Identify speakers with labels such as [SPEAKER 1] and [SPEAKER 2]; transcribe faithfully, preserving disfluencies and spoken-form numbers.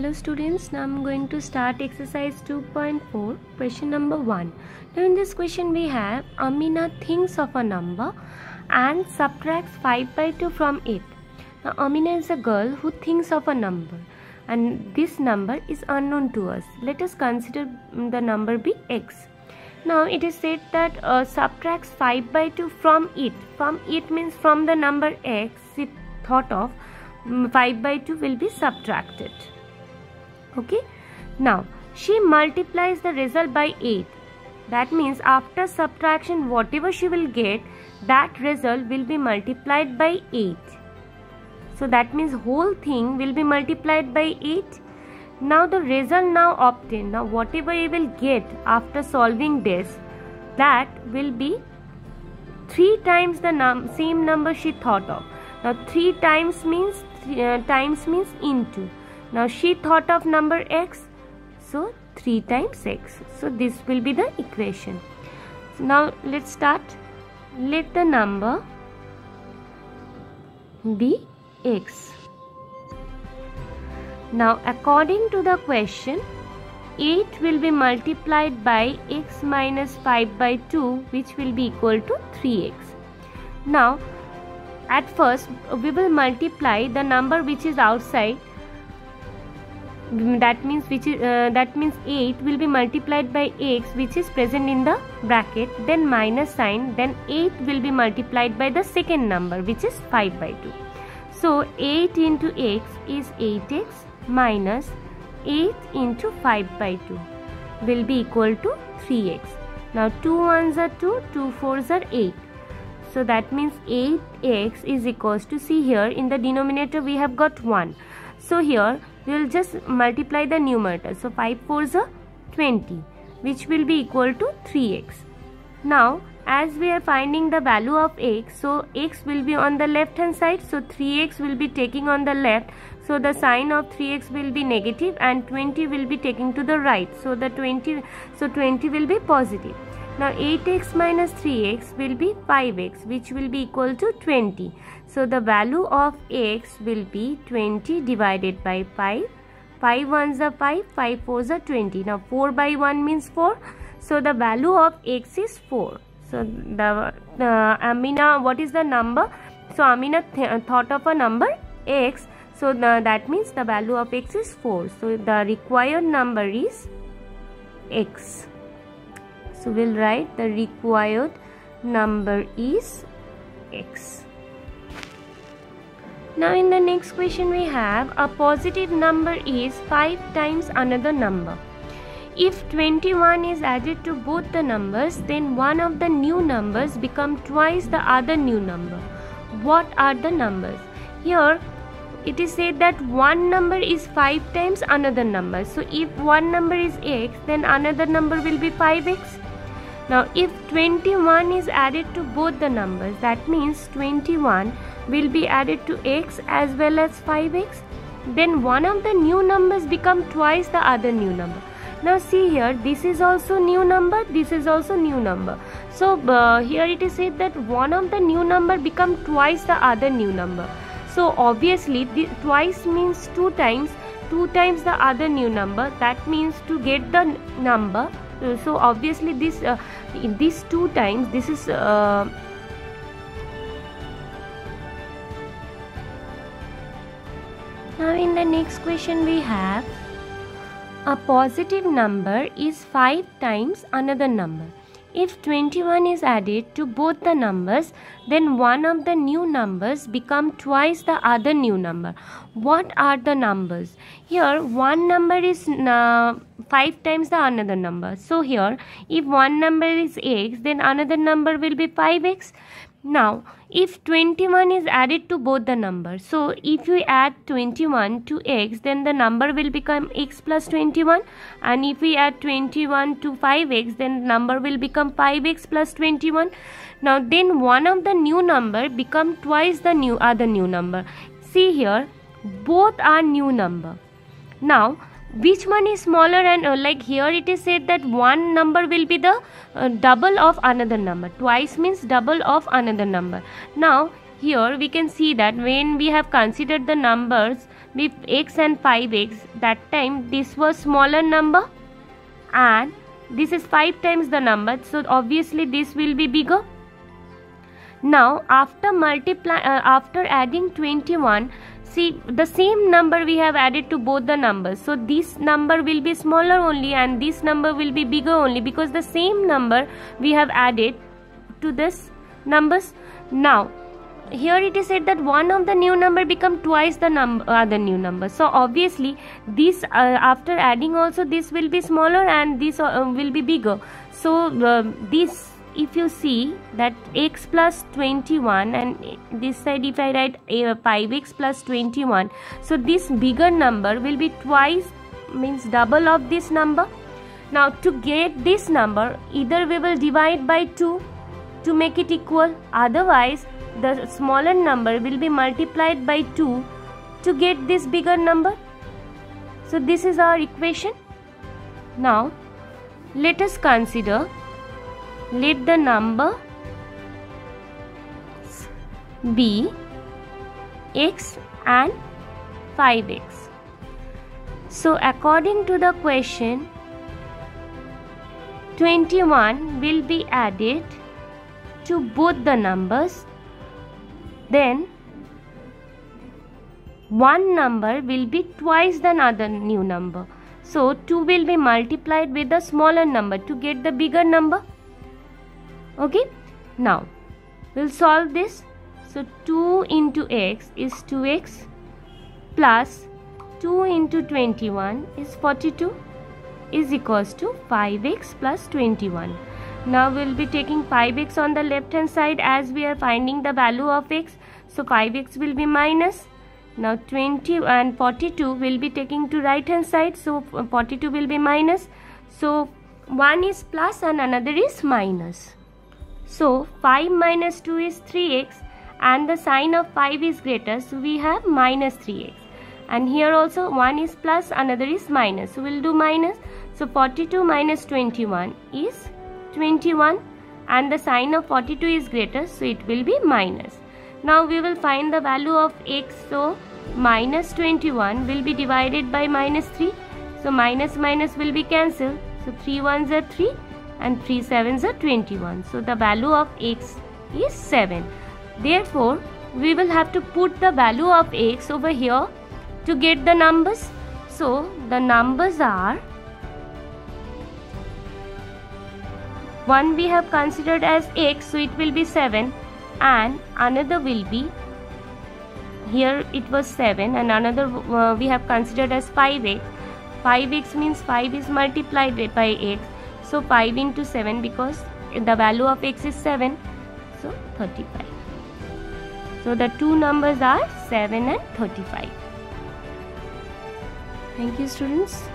[SPEAKER 1] Hello students, now I am going to start exercise two point four, question number one. Now in this question we have Amina thinks of a number and subtracts five by two from it. Now Amina is a girl who thinks of a number and this number is unknown to us. Let us consider the number be x. Now it is said that uh, subtracts five by two from it. From it means from the number x it thought of five by two will be subtracted. Okay, now she multiplies the result by eight. That means after subtraction whatever she will get, that result will be multiplied by eight. So that means whole thing will be multiplied by eight. Now the result now obtained, now whatever you will get after solving this, that will be three times the num same number she thought of. Now three times means uh, times means into. Now she thought of number x, so three times x. So this will be the equation. So now let's start. Let the number be x. Now according to the question, eight will be multiplied by x minus five by two, which will be equal to three x. Now at first we will multiply the number which is outside. That means which is uh, that means eight will be multiplied by x which is present in the bracket, then minus sign, then eight will be multiplied by the second number which is five by two. So eight into x is eight x minus eight into five by two will be equal to three x. Now two ones are two, two fours are eight. So that means eight x is equals to, see here in the denominator we have got one. So here we will just multiply the numerator. So five fours are twenty, which will be equal to three x. Now as we are finding the value of x, so x will be on the left hand side, so three x will be taking on the left, so the sign of three x will be negative and twenty will be taking to the right, so the twenty so twenty will be positive. Now eight x minus three x will be five x, which will be equal to twenty. So the value of x will be twenty divided by five. five ones are five, five fours are twenty. Now four by one means four. So the value of x is four. So the uh, Amina, what is the number? So Amina th thought of a number x. So the, that means the value of x is four. So the required number is x. So we'll write the required number is x. Now in the next question we have a positive number is five times another number. If twenty-one is added to both the numbers, then one of the new numbers become twice the other new number. What are the numbers? Here it is said that one number is five times another number. So if one number is x, then another number will be five x. Now if twenty-one is added to both the numbers, that means twenty-one will be added to x as well as five x. Then one of the new numbers become twice the other new number. Now see here, this is also new number, this is also new number. So uh, here it is said that one of the new number become twice the other new number. So obviously the twice means two times, two times the other new number. That means to get the number. Uh, so obviously this uh, this two times, this is uh, now in the next question we have a positive number is five times another number. If twenty-one is added to both the numbers, then one of the new numbers become twice the other new number. What are the numbers? Here one number is uh, five times the another number. So here if one number is x, then another number will be five x. Now if twenty-one is added to both the numbers, so if you add twenty-one to x, then the number will become x plus twenty-one, and if we add twenty-one to five x, then the number will become five x plus twenty-one. Now then one of the new number become twice the new other new number. See here, both are new number. Now which one is smaller? And uh, like here it is said that one number will be the uh, double of another number. Twice means double of another number. Now here we can see that when we have considered the numbers, with x and five x, that time this was smaller number and this is five times the number, so obviously this will be bigger. Now after multiply uh, after adding twenty-one, see the same number we have added to both the numbers, so this number will be smaller only and this number will be bigger only, because the same number we have added to this numbers. Now here it is said that one of the new number become twice the number other new number, so obviously this uh, after adding also this will be smaller and this uh, will be bigger. So uh, this, if you see that x plus twenty-one, and this side if I write uh, five x plus twenty-one, so this bigger number will be twice, means double of this number. Now to get this number, either we will divide by two to make it equal, otherwise the smaller number will be multiplied by two to get this bigger number. So this is our equation. Now let us consider, let the number be x and five x. So according to the question, twenty-one will be added to both the numbers, then one number will be twice the other new number, so two will be multiplied with the smaller number to get the bigger number. Okay, now we'll solve this. So two into x is two x plus two into twenty-one is forty-two is equals to five x plus twenty-one. Now we will be taking five x on the left hand side as we are finding the value of x. So five x will be minus. Now twenty and forty-two will be taking to right hand side. So forty-two will be minus. So one is plus and another is minus. So five minus two is three x and the sign of five is greater. So we have minus three x. And here also one is plus, another is minus. So we will do minus. So forty-two minus twenty-one is twenty-one and the sign of forty-two is greater, so it will be minus. Now we will find the value of x. So minus twenty-one will be divided by minus three, so minus minus will be cancelled. So three ones are three and three sevens are twenty-one. So the value of x is seven. Therefore we will have to put the value of x over here to get the numbers. So the numbers are, one we have considered as x, so it will be seven, and another will be, here it was seven and another uh, we have considered as five x. five x means five is multiplied by x, so five into seven, because the value of x is seven, so thirty-five. So the two numbers are seven and thirty-five. Thank you, students.